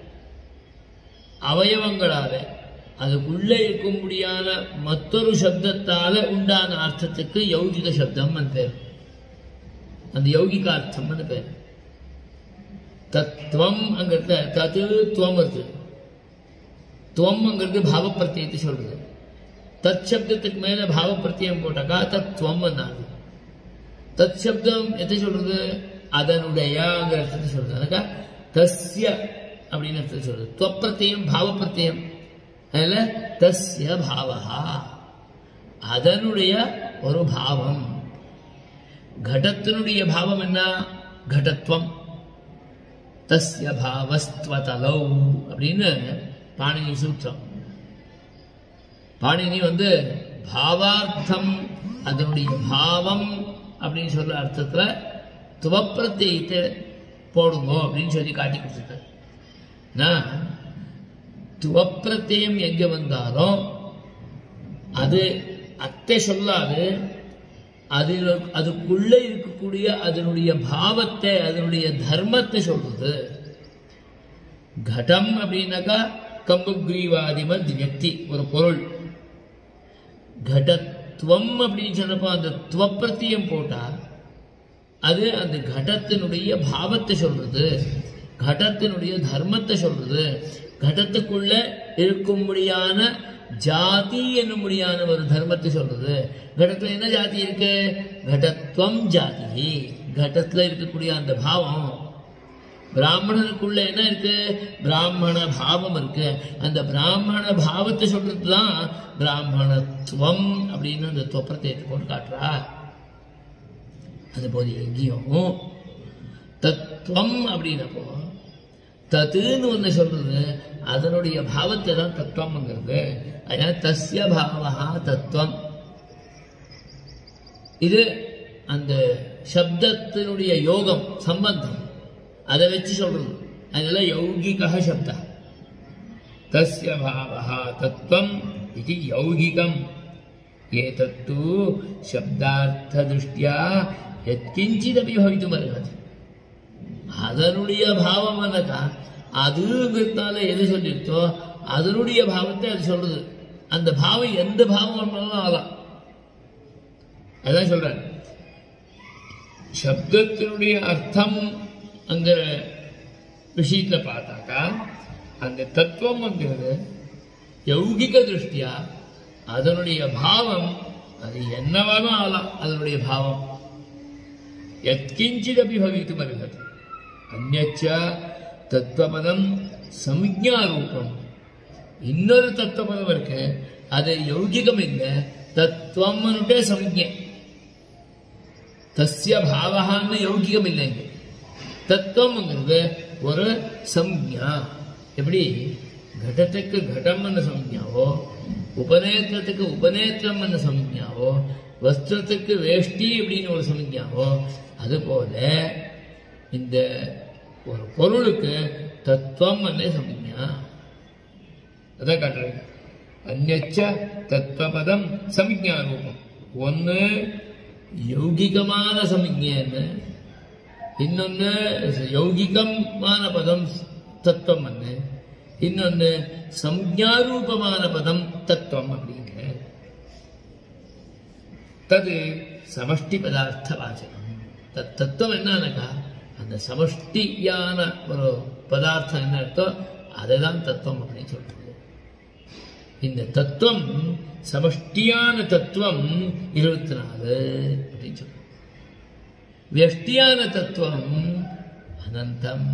அவயவங்களால அதுக்குள்ளே இருக்கும்படியான மற்றொரு சப்தத்தால உண்டான அர்த்தத்துக்கு யௌகிக சப்தம் பேர். அந்த யௌகிக அர்த்தம் பேர். தத்துவம் அங்கிறது தத்து துவம் இருக்கு. துவம் அங்கிறது பாவ பிரத்தியத்தை சொல்றது. தத் சப்தத்துக்கு மேல பாவ பிரத்தியம் போட்டாக்கா தத்துவம் ஆகுது. தத் சப்தம் எதை சொல்றது? அதனுடைய அர்த்தத்தை சொல்றது. அதுக்கா தஸ்ய அப்படின்னு அர்த்தத்தை சொல்றது. துவப்பிரத்தியம் பாவ பிரத்தியம். அதுல தஸ்ய பாவஹா அதனுடைய ஒரு பாவம். கடத்தினுடைய பாவம் என்ன? கடத்துவம். தஸ்ய பாவஸ்த்வதலௌ அப்படின்னு பாணினி சூத்திரம். பாணினி பாவார்த்தம் அதனுடைய பாவம் அப்படின்னு சொல்ற அர்த்தத்துல துவப்பிரத்தியத்தை போடுங்க அப்படின்னு சொல்லி காட்டி கொடுத்துருக்காரு. துவப்பிரத்தியம் எங்க வந்தாலும் அது அத்தை சொல்லாது, அதுக்குள்ள இருக்கக்கூடிய அதனுடைய பாவத்தை அதனுடைய தர்மத்தை சொல்றது. கடம் அப்படின்னாக்கா கம்புக்ரீவாதிமத் வியக்தி ஒரு பொருள். கடத்துவம் அப்படின்னு சொன்னப்போ அந்த துவப்பிரத்தியம் போட்டா அது அந்த கடத்தினுடைய பாவத்தை சொல்றது, கடத்தினுடைய தர்மத்தை சொல்றது. கடத்துக்குள்ள இருக்கும்படியான ஜாதி என்னும்படியான ஒரு தர்மத்தை சொல்றது. கடத்துல என்ன ஜாதி இருக்கு? கடத்துவம் ஜாதி. கடத்துல இருக்கக்கூடிய அந்த பாவம். பிராமணனுக்குள்ள என்ன இருக்கு? பிராமண பாவம் இருக்கு. அந்த பிராமண பாவத்தை சொல்றதுதான் பிராமணத்துவம் அப்படின்னு அந்த தொப்பரத்தை போட்டு காட்டுறா. அதுபோது எங்கேயும் தத்துவம் அப்படின்னப்போ தத்துன்னு ஒன்று சொல்றது அதனுடைய பாவத்தை தான் தத்துவம்ங்கிறது. அதனால தஸ்ய பாவஹா தத்துவம். இது அந்த சப்தத்தினுடைய யோகம் சம்பந்தம் அதை வச்சு சொல்றது. அதனால யௌகிக சப்த தஸ்ய பாவஹா தத்துவம் இது யௌகிகம். ஏதத்து சப்தார்த்த திருஷ்டியா எத்கிஞ்சிதபி பவித்துமர்ஹதி. அதனுடைய பாவம் என்னக்கா அதுங்கிறதுனால எது சொல்லிருத்தோ அதனுடைய பாவத்தை அது சொல்றது. அந்த பாவம் எந்த பாவம் பண்ணாலும் ஆகலாம். அதான் சொல்ற சப்தத்தினுடைய அர்த்தம் அங்க விஷயத்துல பார்த்தாக்கா அந்த தத்துவம்ங்கிறது யௌகிக திருஷ்டியா அதனுடைய பாவம் அது என்னவாலும் ஆகலாம். அதனுடைய பாவம் யத்கிஞ்சிதபி பவித்தும் அருகது. அந்நச்ச தத்துவபதம் சம்ஞாரூபம். இன்னொரு தத்துவபதம் இருக்கு, அது யௌகிகம் இல்லை, தத்துவம்னுட்டே சம்ஞை. தஸ்ய பாவஹான்னு யௌகிகம் இல்லைங்க. தத்துவம்ங்கிறது ஒரு சம்ஞா. எப்படி கடத்துக்கு கடம்னு சம்ஞாவோ, உபநேத்திரத்துக்கு உபநேத்திரம் சம்ஞாவோ, வஸ்திரத்துக்கு வேஷ்டி அப்படின்னு ஒரு சம்ஞாவோ, அதுபோல இந்த ஒரு பொருளுக்கு தத்துவம் சம்ஞா. அதான் காட்டுறேன். அந்நச்ச தத்துவபதம் சம்ஞா ரூபம். ஒன்று யௌகிகமான சம்ஞைன்னு, இன்னொன்று யௌகிகமான பதம் தத்துவம் ஒன்று, இன்னொன்று சம்ஞாரூபமான பதம் தத்துவம் அப்படிங்க. தது சமஷ்டி பதார்த்த வாச்சகம். தத்துவம் என்னன்னாக்கா அந்த சமஷ்டியான ஒரு பதார்த்தம் என்ன இருக்கோ அதை தான் தத்துவம் அப்படின்னு சொல்றது. இந்த தத்துவம் சமஷ்டியான தத்துவம் 24 அப்படின்னு சொல்றது. வியஷ்டியான தத்துவம் அனந்தம்.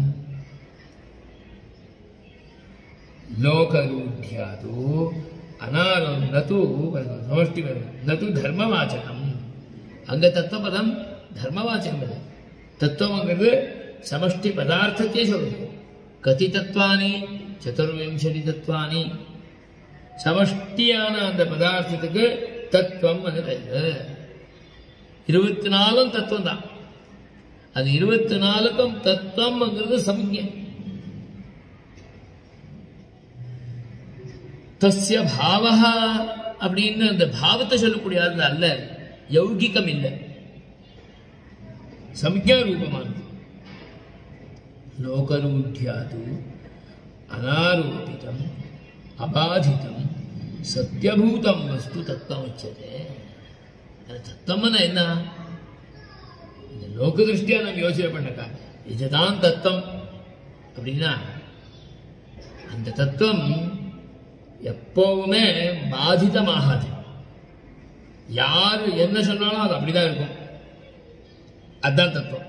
லோகரூಢ்யாது அனாரம் நது சமஷ்டி நது தர்மவாச்சகம். அங்க தத்துவபதம் தர்மவாச்சகம் இல்லை. தத்துவங்கிறது சமஷ்டி பதார்த்தத்தையே சொல்றது. கதி தத்துவானி சதுர்விம்சதி தத்துவானி. சமஷ்டியான அந்த பதார்த்தத்துக்கு தத்துவம் 24 தத்துவம் தான். அது 24க்கும் தத்துவம்ங்கிறது சம்ஞை. தஸ்ய பாவஹா அப்படின்னு அந்த பாவத்தை சொல்லக்கூடிய அல்ல, யௌகிகம் இல்லை, சம்ஞா ரூபமானது. லோகரூಢ்யாது அனாரோபிதம் அபாதிதம் சத்தியபூதம் வஸ்து தத்துவம் உச்சதே. தத்துவம்னா என்ன? இந்த லோக திருஷ்டியா நம்ம யோசனை பண்ணக்கா இதுதான் தத்துவம் அப்படின்னா அந்த தத்துவம் எப்பவுமே பாதிதமாகாது. யாரு என்ன சொன்னாலும் அது அப்படிதான் இருக்கும். அதுதான் தத்துவம்.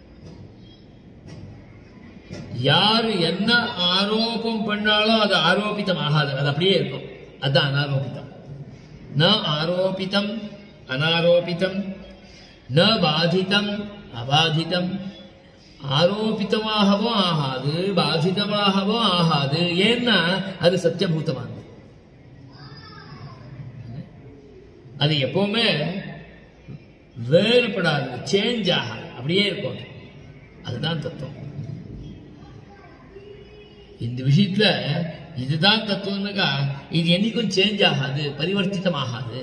யாரு என்ன ஆரோபம் பண்ணாலும் அது ஆரோபிதம் ஆகாது, அது அப்படியே இருக்கும். அதுதான் அனாரோபிதம். ந ஆரோபிதம் அனாரோபிதம், ந பாதிதம் அபாதிதம். ஆரோபிதமாகவும் ஆகாது, பாதிதமாகவும் ஆகாது. ஏன்னா அது சத்தியபூதமானது. அது எப்பவுமே வேறுபடாது, சேஞ்ச் ஆகாது, அப்படியே இருக்கும். அதுதான் தத்துவம். இந்த விஷயத்துல இதுதான் தத்துவம்னாக்கா இது என்னைக்கும் சேஞ்ச் ஆகாது, பரிவர்த்திதம் ஆகாது.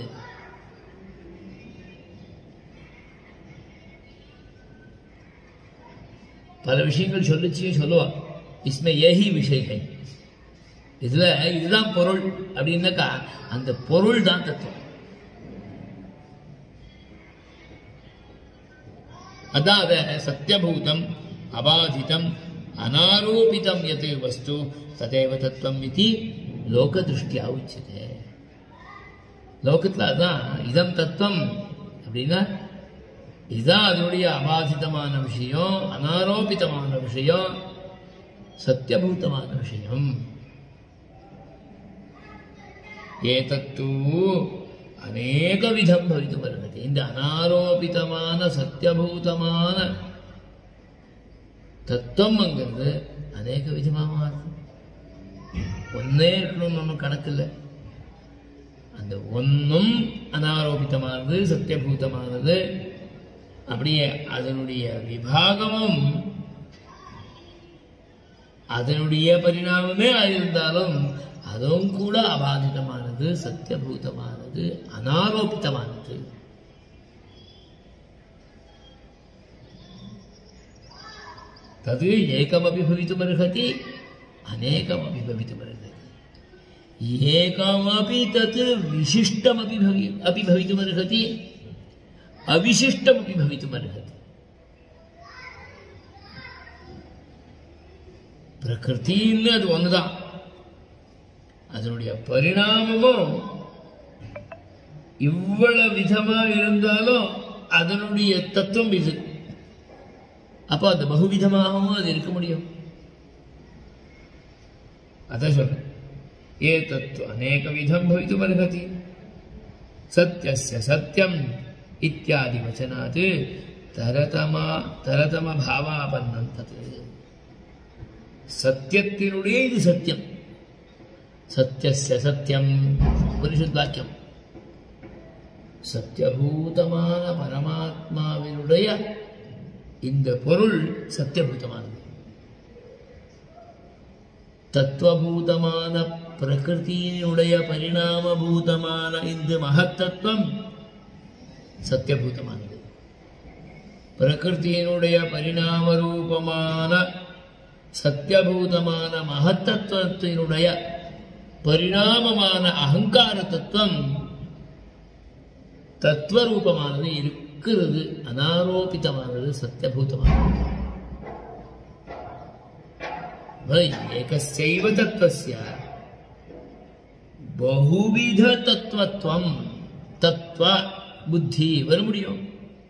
பல விஷயங்கள் சொல்லுவா இஸ்மே ஏஹி விஷயங்கள். இதுல இதுதான் பொருள் அப்படின்னாக்கா அந்த பொருள் தான் தத்துவம். அதாவது சத்தியபூதம் அபாதிதம் அனாரோபிதம் யத் வஸ்து ததேவ தத்துவம் இதி லோக திருஷ்டியா உச்சதே. லோகத்துல அதான் இதம் தத்துவம் அப்படின்னா இதுதான் அதனுடைய அபாதிதமான விஷயம், அனாரோபிதமான விஷயம், சத்தியபூதமான விஷயம். ஏதத்து அநேகவிதம் பவித்துமர்ஹதி. இந்த அனாரோபிதமான சத்தியபூதமான தத்துவம்ங்கிறது அநேக விதமாக மாறுது. ஒன்னே இருக்கணும்னு ஒன்றும் கணக்கு இல்லை. அந்த ஒன்றும் அனாரோபிதமானது, சத்தியபூதமானது. அப்படியே அதனுடைய விபாகமும் அதனுடைய பரிணாமமே இருந்தாலும் அதுவும் கூட அபாதிதமானது, சத்தியபூதமானது, அனாரோபிதமானது. தது ஏகமபி பவித்துமர்ஹதி, அநேகமபி பவித்துமர்ஹதி. ஏகமபி தத் விசிஷ்டமபி பவித்துமர்ஹதி, அவிசிஷ்டமபி பவித்துமர்ஹதி. பிரகிருத்தின்னு அது ஒண்ணுதான். அதனுடைய பரிணாமமும் இவ்வளவு விதமா இருந்தாலும் அதனுடைய தத்துவம் இது. அப்ப அது பகுவிதமாகவும் அது இருக்க முடியும். அதான் சொல்றேன், ஏ தத்துவ அநேக விதம் பவித்துமர்ஹதி. சத்யஸ்ய சத்யம் இத்யாதி வச்சனாத் தரதம பாவாபன்னம் தத். சத்தியத்தினுடைய இது சத்தியம். சத்யஸ்ய சத்தியம் உபனிஷத் வாக்கியம். சத்தியபூதமான பரமாத்மாவினுடைய இந்த பொருள் சத்தியபூதமானது. தத்துவபூதமான பிரகிருதியினுடைய பரிணாமபூதமான இந்த மகத்தத்துவம் சத்தியபூதமானது. பிரகிருதியினுடைய பரிணாம ரூபமான சத்தியபூதமான மகத்தத்துவத்தினுடைய பரிணாமமான அகங்கார தத்துவம் தத்துவரூபமானது இருக்கிறது, அனாரோபிதமானது, சத்தியபூதமானது. ஏகஸ்யைவ தத்வஸ்ய பகுவித தத்துவத்வம் தத்துவ புத்தி வர முடியும்.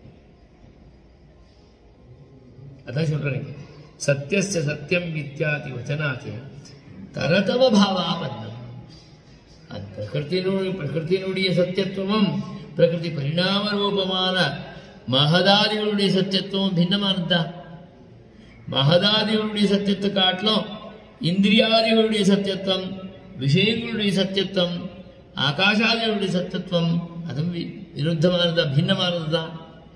அதான் சொல்றேன், சத்யஸ்ய சத்யம் இத்யாதி வச்சனாத் தரதம பாவாபன்னம். அது பிரகிருத்தினுடைய சத்தியத்துவமும் பிரகிருதி பரிணாம ரூபமான மகதாதிகளுடைய சத்தியத்துவம் பின்னமானதுதான். மகதாதிகளுடைய சத்தியத்தை காட்டிலும் இந்திரியாதிகளுடைய சத்தியத்துவம், விஷயங்களுடைய சத்தியத்துவம், ஆகாஷாதிகளுடைய சத்தியத்துவம் அதுவும் விருத்தமானதா, பின்னமானதுதான்.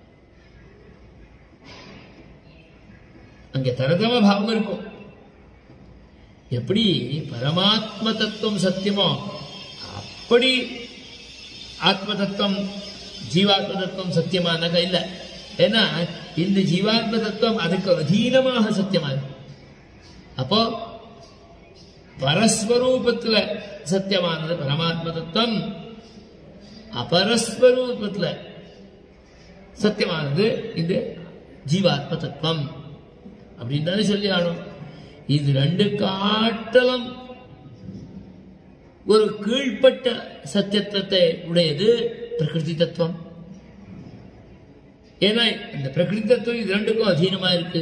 அங்கே தரதம பாவம் இருக்கும். எப்படி பரமாத்ம தத்துவம் சத்தியமோ அப்படி ஆத்ம தத்துவம் ஜீவாத்ம தத்துவம் சத்தியமானாக்க இல்லை. ஏன்னா இந்த ஜீவாத்ம தத்துவம் அதுக்கு அதீனமாக சத்தியமாக. அப்போ பரஸ்வரூபத்துல சத்தியமானது பரமாத்ம தத்துவம், அபரஸ்வரூபத்துல சத்தியமானது இந்த ஜீவாத்ம தத்துவம் அப்படின்னு தானே சொல்லி ஆடும். இது ரெண்டு காட்டலும் ஒரு கீழ்பட்ட சத்தியத்தை உடையது பிரகிருதி தத்துவம். ஏன்னா இந்த பிரகிருதி தத்துவம் இது ரெண்டுக்கும் அதீனமா இருக்கு.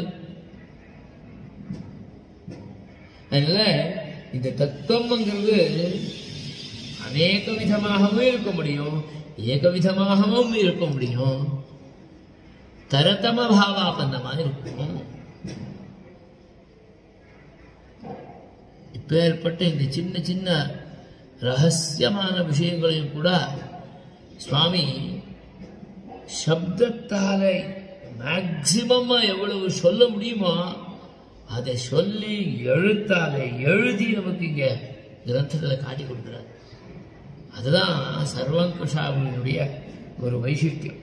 அதனால இந்த தத்துவம்ங்கிறது அநேக விதமாகவும் இருக்க முடியும், ஏக விதமாகவும் இருக்க முடியும், தரதம பாவாபன்னமா இருக்கும். இப்பேற்பட்ட இந்த சின்ன சின்ன ரகசியமான விஷயங்களையும் கூட சுவாமி சப்தத்தாலே மேக்சிமமா எவ்வளவு சொல்ல முடியுமோ அதை சொல்லி எழுத்தாலே எழுதி நமக்கு இங்க கிரந்தத்தில் காட்டி கொடுக்கிறார். அதுதான் சர்வங்கஷாவினுடைய ஒரு வைசிஷ்டியம்.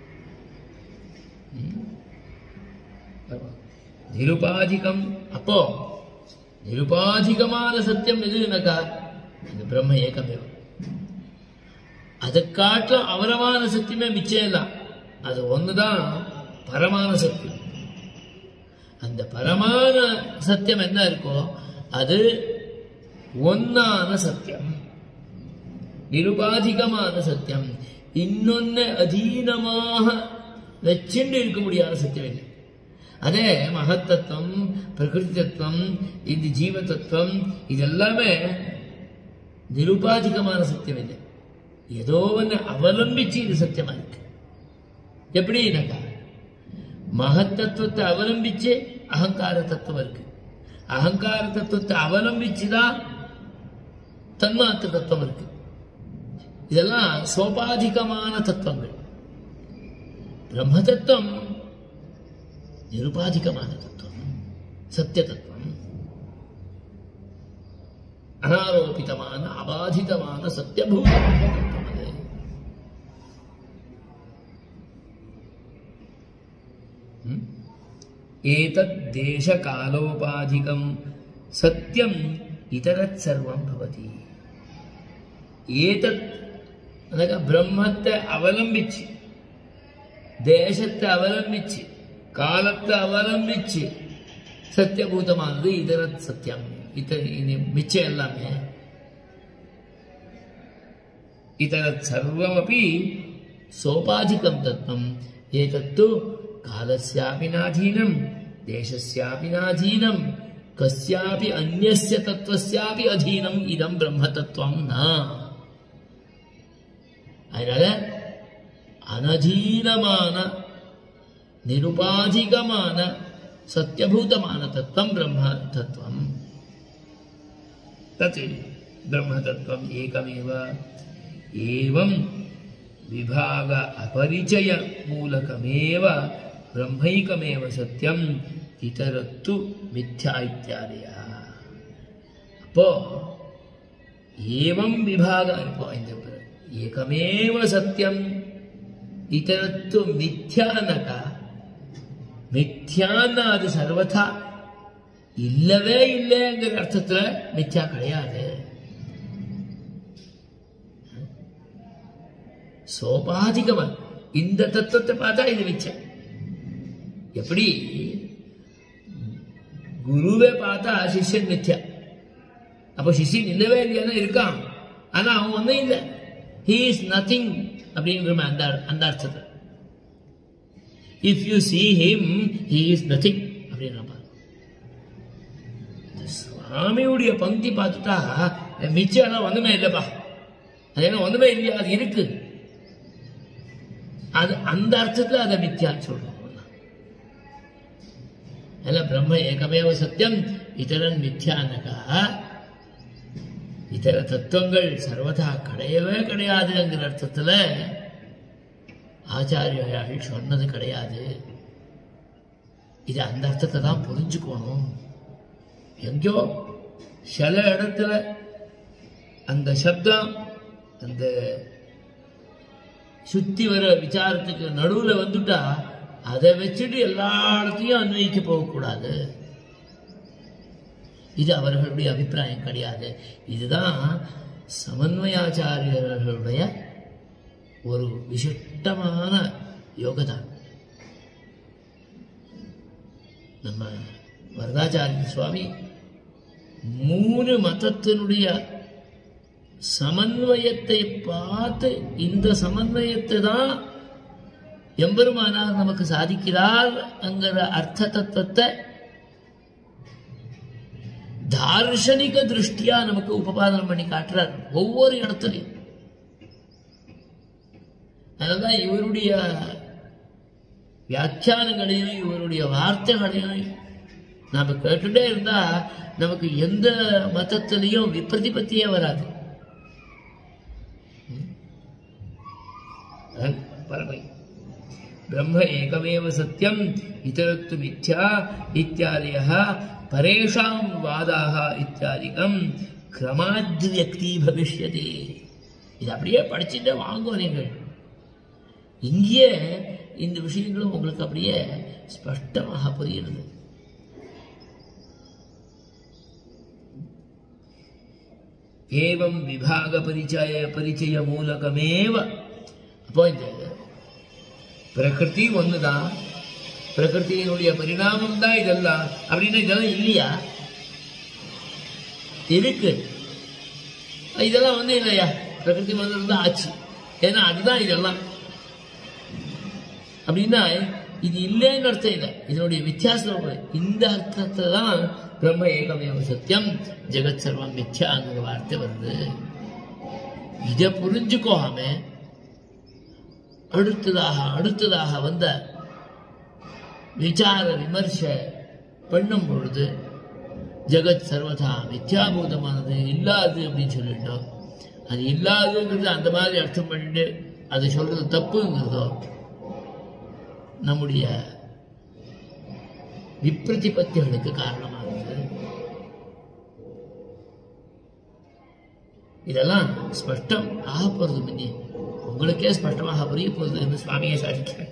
நிருபாதிகம். அப்போ நிருபாதிகமான சத்தியம் எதுனாக்கா இந்த பிரம்ம ஏகமேவ. அதை காட்டிலும் அவரமான சத்தியமே மிச்சம் இல்லை. அது ஒண்ணுதான் பரமான சத்தியம். அந்த பரமான சத்தியம் என்ன இருக்கோ அது ஒன்னான சத்தியம், நிருபாதிகமான சத்தியம். இன்னொன்னு அதீனமாக வச்சுண்டு இருக்க முடியாத சத்தியம் இல்லை. அதே மகத்தத்துவம், பிரகிருதி தத்துவம், இந்த ஜீவ தத்துவம், இது எல்லாமே நிருபாதிகமான சத்தியம் இல்லை. ஏதோ ஒன்று அவலம்பிச்சு இது சத்தியமா இருக்கு. எப்படின்னாக்கா மகத்தத்துவத்தை அவலம்பிச்சு அகங்கார தத்துவம் இருக்கு. அகங்கார தத்துவத்தை அவலம்பிச்சுதான் தன்மாத்திர தத்துவம் இருக்கு. இதெல்லாம் சோபாதிகமான தத்துவங்கள். பிரம்ம தத்துவம் நிருபாதிகமான தத்துவம், சத்திய தத்துவம், அனாரோபிதமான அபாதிதமான சத்தியபூதமான தத்துவம். அது ஏதத் தேச காலோபாதிகம் சத்தியம் இதரத் சர்வம் பவதி. ஏதத் பிரம்மத்தை அவலம்பிச்சு, தேசத்தை அவலம்பிச்சு, காலத்தை அவலம்பிச்சு சத்தியபூதமானது இதரத் சத்தியம். மிச்சம் எல்லாமே இதரத் சர்வமபி சோபாதிகம் தத்துவம். ஏதத்து காலஸ்யாபி நாதீனம், தேசஸ்யாபி நாதீனம், கஸ்யாபி அன்யஸ்ய தத்துவஸ்யாபி அதீனம் இதம் பிரம்ம தத்துவம் ந. அதனால அனதீனமான நிருபாதிகமான சத்தியபூதமான தத்துவம் பிரம்ம தத்துவம். தத் பிரம்ம தத்துவம் ஏகமேவ. ஏவம் விபாக அபரிச்சய மூலகமேவ பிரம்மைகமேவ சத்தியம் இதரத்து மித்யா இத்யாதயா. அப்போ ஏவம் விபாக, இப்போ இந்த ஏகமேவ சத்தியம் இதரத்து மித்யானகா, மித்யான்னா அது சர்வதா இல்லவே இல்லைங்கிற அர்த்தத்துல மித்யா கிடையாது. சோபாதிகமா இந்த தத்துவத்தை பார்த்தா இது மிச்சம். எப்படி குருவை பார்த்தா சிஷ்யன் மித்யா, அப்போ சிஷ்யன் இல்லவே இல்லையா இருக்கான், ஆனா அவன் ஒன்னும் இல்லை, he is nothing அப்படிங்கிற அந்த அர்த்தத்தை. if you see him he is nothing அப்படிங்கிற சுவாமியுடைய பங்கி பார்த்துட்டா மிச்சம் எல்லாம் ஒண்ணுமே இல்லப்பா, அது என்ன ஒண்ணுமே இல்லையா, அது இருக்கு, அது அந்த அர்த்தத்துல அதை மித்யான்னு சொல்றோம். பிரம்ம ஏகமேவ சத்தியம் இதரன் மித்யானகா, இதர தத்துவங்கள் சர்வதா கிடையவே கிடையாதுங்கிற அர்த்தத்துல ஆச்சாரியர்கள் சொன்னது கிடையாது. இது அந்த அர்த்தத்தை தான் புரிஞ்சுக்கணும். எங்கோ சில இடத்துல அந்த சப்தம் அந்த சுத்தி வர விசாரத்துக்கு நடுவுல வந்துட்டா அதை வச்சுட்டு எல்லா இடத்தையும் அன்வயிக்க போகக்கூடாது. இது அவர்களுடைய அபிப்பிராயம் கிடையாது. இதுதான் சமன்வயாச்சாரியர்களுடைய ஒரு விசிஷ்டமான யோகதான். நம்ம வரதாச்சாரிய சுவாமி 3 மதத்தினுடைய சமன்வயத்தை பார்த்து இந்த சமன்வயத்தை தான் எம்பெருமானார் நமக்கு சாதிக்கிறார் என்கிற அர்த்த தத்துவத்தை தார்ஷனிக திருஷ்டியா நமக்கு உபபாதனம் பண்ணி காட்டுறார் ஒவ்வொரு இடத்துலையும். அதனால்தான் இவருடைய வியாக்கியானங்களையும் இவருடைய வார்த்தைகளையும் நாம கேட்டுட்டே இருந்தா நமக்கு எந்த மதத்திலையும் விப்ரதிபத்தியே வராது. பரமை பிரம்ம ஏகமேவ சத்தியம் இதரத்து மித்யா இத்யாதயः பரேஷாம் வாதாः இத்யாதிகம் கிரமாத்வியக்தி பவிஷ்யதே. இது அப்படியே படிச்சுட்டே வாங்குவோம் நீங்கள். இங்கே இந்த விஷயங்களும் உங்களுக்கு அப்படியே ஸ்பஷ்டமாக புரியுது. ஏவம் விபாக பரிச்சய மூலகமேவ. அப்போ இந்த பிரகிருதி ஒண்ணுதான், பிரகிருத்தியினுடைய பரிணாமம் தான் இதெல்லாம் அப்படின்னா இதெல்லாம் இல்லையா? இருக்கு. இதெல்லாம் வந்து இல்லையா, பிரகிருதி தான் ஆச்சு, ஏன்னா அதுதான் இதெல்லாம் அப்படின்னா இது இல்லைன்னு அர்த்தம் இல்லை. இதனுடைய வித்தியாசம் இந்த அர்த்தத்தை தான் பிரம்ம ஏகமேவ சத்தியம் ஜெகத் சர்வம் மித்யாங்கிற வார்த்தை வருது. இதை புரிஞ்சுக்கோம அடுத்ததாக வந்த விசார விமர்ச பண்ணும் பொழுது ஜெகத் சர்வதா மித்யாபூதமானது இல்லாது அப்படின்னு சொல்லிட்டோம். அது இல்லாதுங்கிறது அந்த மாதிரி அர்த்தம் பண்ணிட்டு அதை சொல்றது தப்புங்கிறதோ நம்முடைய விப்ரதிபத்திகளுக்கு காரணமாகுது. இதெல்லாம் ஸ்பஷ்டம் ஆக போறது முன்னே உங்களுக்கே ஸ்பஷ்டமாக புரிய போகுது என்று சுவாமியை சாதிக்கிறேன்.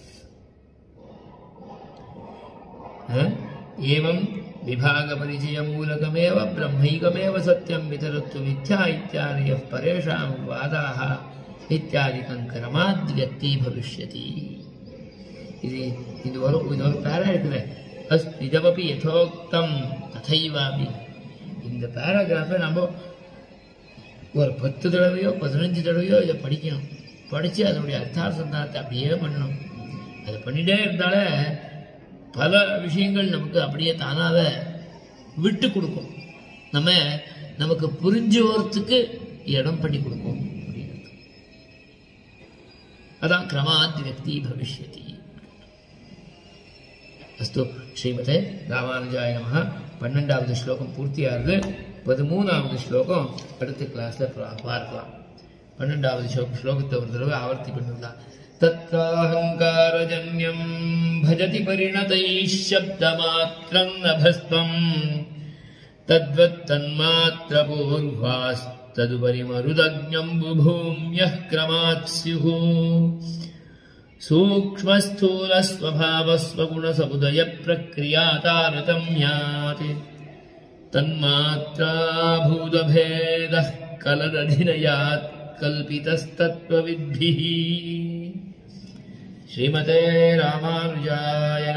एवं विभाग परिचय मूलकमेव ब्रह्मैकमेव सत्यं वितरत्व मिथ्या इत्यादयः परेषां वादाः इत्यादिकं क्रमाद्व्यक्ति भविष्यति. இது ஒரு பேரா இருக்குது. இதமபி யதோக்தம் ததைவாபி. இந்த பேராகிராஃபை நம்ம ஒரு 10 தடவையோ 15 தடவையோ இதை படிக்கணும். படித்து அதனுடைய அர்த்தார்த்தத்தை அப்படியே பண்ணணும். அதை பண்ணிட்டே இருந்தாலே பல விஷயங்கள் நமக்கு அப்படியே தானாக விட்டு கொடுக்கும். நமக்கு புரிஞ்சு வரத்துக்கு இடம் பண்ணி கொடுக்கும் அப்படிங்கிறது. அதான் கிரமாத் வியக்தி பவிஷ்யதி. அஸ்து ஸ்ரீமதே ராமானுஜாய நமஹ. 12வது ஸ்லோகம் பூர்த்தியாகுது. 13வது ஸ்லோகம் அடுத்த கிளாஸ்ல பார்க்கலாம். 12வது ஸ்லோகத்தை ஒரு தடவை ஆவர்த்தி பண்ணிடலாம். तत्राहंकारजन्यं भजति परिणतैः शब्दमात्रं नभस्त्वं तद्वत्तन्मात्रपूर्वास्तदुपरि मरुदग्न्यं बुभूम्यः क्रमात् स्युः. सूक्ष्मस्थूलस्वभावस्वगुणसमुदयप्रक्रियातारतम्यात् तन्मात्राभूतभेदः कलदधिनयात् कल्पितस्तत्त्वविद्भिः. श्रीमते रामानुजाय